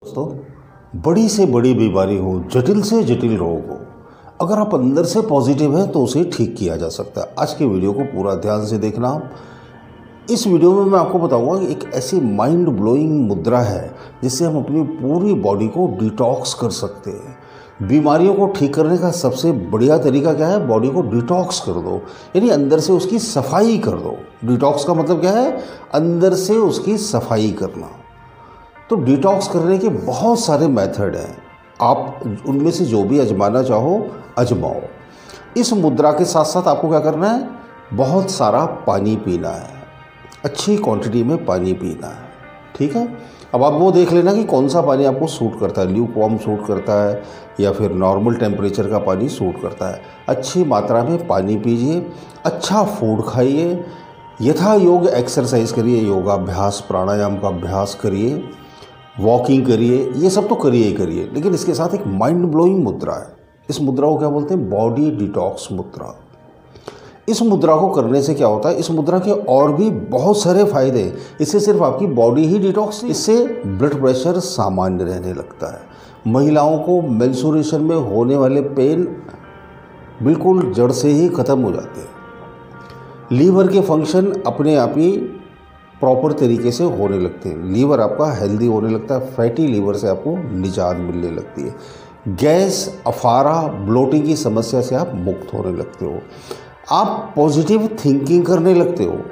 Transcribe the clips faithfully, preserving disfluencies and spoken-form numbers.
दोस्तों, बड़ी से बड़ी बीमारी हो, जटिल से जटिल रोग हो, अगर आप अंदर से पॉजिटिव हैं तो उसे ठीक किया जा सकता है। आज के वीडियो को पूरा ध्यान से देखना। इस वीडियो में मैं आपको बताऊंगा कि एक ऐसी माइंड ब्लोइंग मुद्रा है जिससे हम अपनी पूरी बॉडी को डिटॉक्स कर सकते हैं। बीमारियों को ठीक करने का सबसे बढ़िया तरीका क्या है? बॉडी को डिटॉक्स कर दो, यानी अंदर से उसकी सफाई कर दो। डिटॉक्स का मतलब क्या है? अंदर से उसकी सफाई करना। तो डिटॉक्स करने के बहुत सारे मेथड हैं, आप उनमें से जो भी आजमाना चाहो आजमाओ। इस मुद्रा के साथ साथ आपको क्या करना है? बहुत सारा पानी पीना है, अच्छी क्वांटिटी में पानी पीना है। ठीक है, अब आप वो देख लेना कि कौन सा पानी आपको सूट करता है। ल्यूक वार्म सूट करता है या फिर नॉर्मल टेम्परेचर का पानी सूट करता है। अच्छी मात्रा में पानी पीजिए, अच्छा फूड खाइए, यथा योग एक्सरसाइज करिए, योगाभ्यास प्राणायाम का अभ्यास करिए, वॉकिंग करिए, ये सब तो करिए ही करिए। लेकिन इसके साथ एक माइंड ब्लोइंग मुद्रा है। इस मुद्रा को क्या बोलते हैं? बॉडी डिटॉक्स मुद्रा। इस मुद्रा को करने से क्या होता है? इस मुद्रा के और भी बहुत सारे फायदे हैं। इससे सिर्फ आपकी बॉडी ही डिटॉक्स, इससे ब्लड प्रेशर सामान्य रहने लगता है। महिलाओं को मेंस्ट्रुएशन में होने वाले पेन बिल्कुल जड़ से ही ख़त्म हो जाते हैं। लीवर के फंक्शन अपने आप ही प्रॉपर तरीके से होने लगते हैं। लीवर आपका हेल्दी होने लगता है, फैटी लीवर से आपको निजात मिलने लगती है। गैस, अफारा, ब्लोटिंग की समस्या से आप मुक्त होने लगते हो। आप पॉजिटिव थिंकिंग करने लगते हो।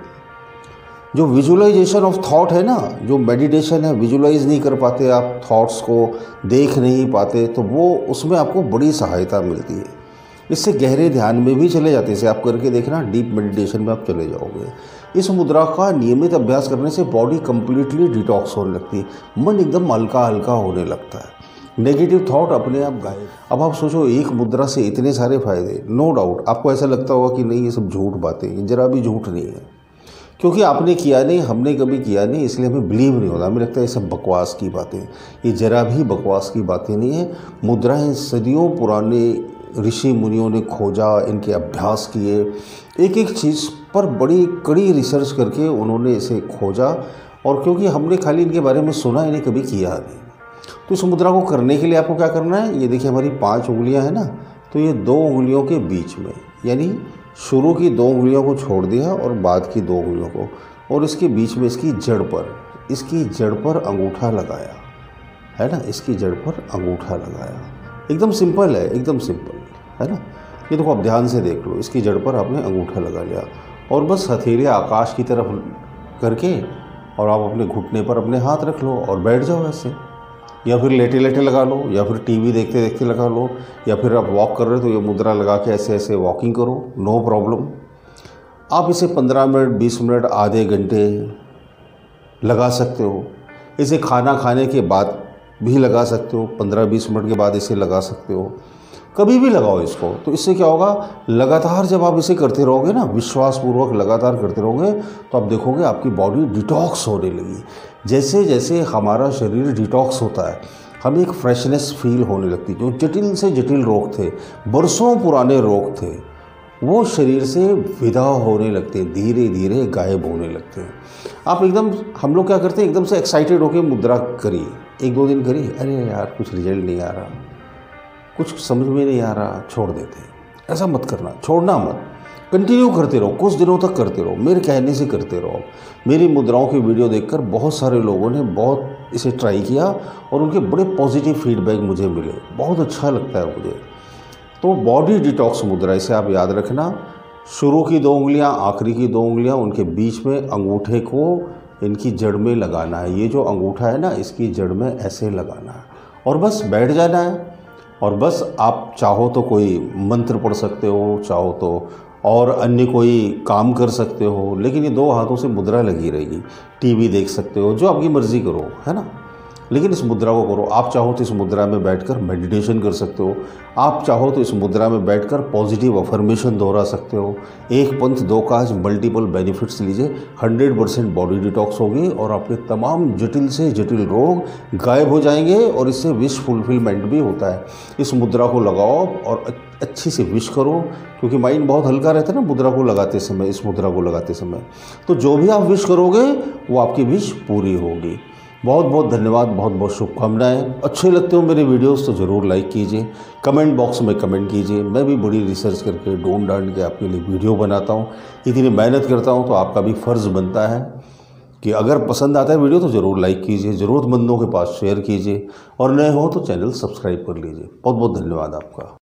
जो विजुअलाइजेशन ऑफ थॉट है ना, जो मेडिटेशन है, विजुअलाइज नहीं कर पाते आप, थॉट्स को देख नहीं पाते, तो वो उसमें आपको बड़ी सहायता मिलती है। इससे गहरे ध्यान में भी चले जाते हैं। इसे आप करके देखना, डीप मेडिटेशन में आप चले जाओगे। इस मुद्रा का नियमित अभ्यास करने से बॉडी कंप्लीटली डिटॉक्स होने लगती है, मन एकदम हल्का हल्का होने लगता है, नेगेटिव थॉट अपने आप गायब। अब आप सोचो, एक मुद्रा से इतने सारे फायदे। नो डाउट आपको ऐसा लगता होगा कि नहीं ये सब झूठ बातें, जरा भी झूठ नहीं है, क्योंकि आपने किया नहीं, हमने कभी किया नहीं, इसलिए हमें बिलीव नहीं होता। हमें लगता है ये सब बकवास की बातें। ये जरा भी बकवास की बातें नहीं है। मुद्राएं सदियों पुराने ऋषि मुनियों ने खोजा, इनके अभ्यास किए, एक एक चीज़ पर बड़ी कड़ी रिसर्च करके उन्होंने इसे खोजा। और क्योंकि हमने खाली इनके बारे में सुना, इन्हें कभी किया नहीं। तो इस मुद्रा को करने के लिए आपको क्या करना है? ये देखिए हमारी पांच उंगलियां हैं ना, तो ये दो उंगलियों के बीच में, यानी शुरू की दो उंगलियों को छोड़ दिया और बाद की दो उंगलियों को, और इसके बीच में इसकी जड़ पर, इसकी जड़ पर अंगूठा लगाया है ना, इसकी जड़ पर अंगूठा लगाया। एकदम सिंपल है, एकदम सिंपल है ना। ये देखो आप ध्यान से देख लो, इसकी जड़ पर आपने अंगूठा लगा लिया और बस हथेली आकाश की तरफ करके और आप अपने घुटने पर अपने हाथ रख लो और बैठ जाओ ऐसे, या फिर लेटे लेटे लगा लो, या फिर टीवी देखते देखते लगा लो, या फिर आप वॉक कर रहे हो तो ये मुद्रा लगा के ऐसे ऐसे वॉकिंग करो, नो प्रॉब्लम। आप इसे पंद्रह मिनट, बीस मिनट, आधे घंटे लगा सकते हो। इसे खाना खाने के बाद भी लगा सकते हो, पंद्रह बीस मिनट के बाद इसे लगा सकते हो, कभी भी लगाओ इसको। तो इससे क्या होगा? लगातार जब आप इसे करते रहोगे ना, विश्वासपूर्वक लगातार करते रहोगे, तो आप देखोगे आपकी बॉडी डिटॉक्स होने लगी। जैसे जैसे हमारा शरीर डिटॉक्स होता है, हमें एक फ्रेशनेस फील होने लगती है। जो जटिल से जटिल रोग थे, बरसों पुराने रोग थे, वो शरीर से विदा होने लगते हैं, धीरे धीरे गायब होने लगते हैं। आप एकदम, हम लोग क्या करते हैं, एकदम से एक्साइटेड होकर मुद्रा करिए, एक दो दिन करिए, अरे यार कुछ रिजल्ट नहीं आ रहा, कुछ समझ में नहीं आ रहा, छोड़ देते हैं। ऐसा मत करना, छोड़ना मत, कंटिन्यू करते रहो, कुछ दिनों तक करते रहो, मेरे कहने से करते रहो। मेरी मुद्राओं की वीडियो देखकर बहुत सारे लोगों ने बहुत इसे ट्राई किया और उनके बड़े पॉजिटिव फीडबैक मुझे मिले, बहुत अच्छा लगता है मुझे। तो बॉडी डिटॉक्स मुद्रा, इसे आप याद रखना। शुरू की दो उंगलियां, आखिरी की दो उंगलियां, उनके बीच में अंगूठे को इनकी जड़ में लगाना है। ये जो अंगूठा है ना, इसकी जड़ में ऐसे लगाना है और बस बैठ जाना है। और बस आप चाहो तो कोई मंत्र पढ़ सकते हो, चाहो तो और अन्य कोई काम कर सकते हो, लेकिन ये दो हाथों से मुद्रा लगी रहेगी। टीवी देख सकते हो, जो आपकी मर्ज़ी करो, है ना, लेकिन इस मुद्रा को करो। आप चाहो तो इस मुद्रा में बैठकर मेडिटेशन कर सकते हो, आप चाहो तो इस मुद्रा में बैठकर पॉजिटिव अफर्मेशन दोहरा सकते हो। एक पंथ दो काज, मल्टीपल बेनिफिट्स लीजिए। हंड्रेड परसेंट बॉडी डिटॉक्स होगी और आपके तमाम जटिल से जटिल रोग गायब हो जाएंगे और इससे विश फुलफिलमेंट भी होता है। इस मुद्रा को लगाओ और अच्छी से विश करो, क्योंकि माइंड बहुत हल्का रहता है ना मुद्रा को लगाते समय, इस मुद्रा को लगाते समय। तो जो भी आप विश करोगे वो आपकी विश पूरी होगी। बहुत बहुत धन्यवाद, बहुत बहुत शुभकामनाएं। अच्छे लगते हो मेरे वीडियोस तो ज़रूर लाइक कीजिए, कमेंट बॉक्स में कमेंट कीजिए। मैं भी बड़ी रिसर्च करके ढूंढ ढांड के आपके लिए वीडियो बनाता हूँ, इतनी मेहनत करता हूँ, तो आपका भी फ़र्ज़ बनता है कि अगर पसंद आता है वीडियो तो ज़रूर लाइक कीजिए, ज़रूरतमंदों के पास शेयर कीजिए और नए हो तो चैनल सब्सक्राइब कर लीजिए। बहुत बहुत धन्यवाद आपका।